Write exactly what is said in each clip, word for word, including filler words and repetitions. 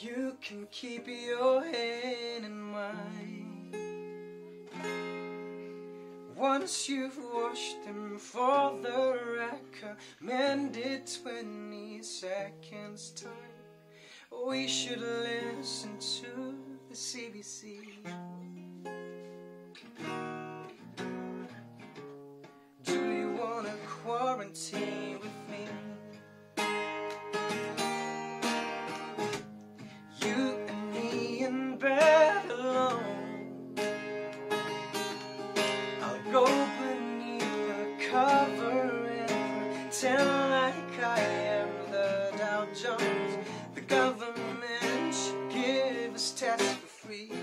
You can keep your hand in mine. Once you've washed them for the recommended twenty seconds time, we should listen to the C B C. Do you wanna quarantine with me? You and me in bed alone. I'll go beneath the cover and pretend like I am the Dow Jones. The government should give us tests for free.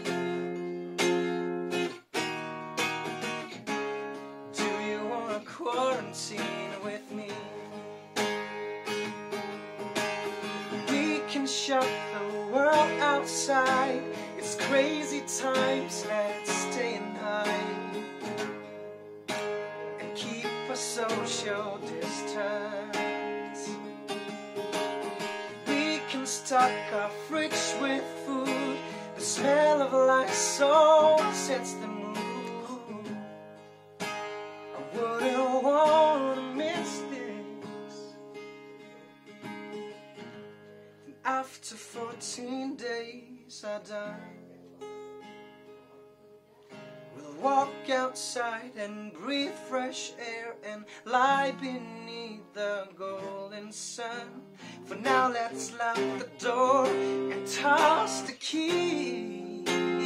Do you wanna quarantine with me? We can shut the world outside. It's crazy times, let's stay and hide and keep a social distance. We can stock our fridge with food. The smell of Lysol sets the mood. I wouldn't want to miss this. After fourteen days I die. We'll walk outside and breathe fresh air and lie beneath the golden sun. For now let's lock the door and toss the key.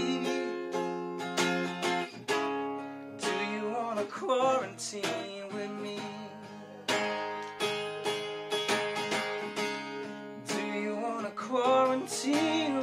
Do you wanna quarantine with me? Do you wanna quarantine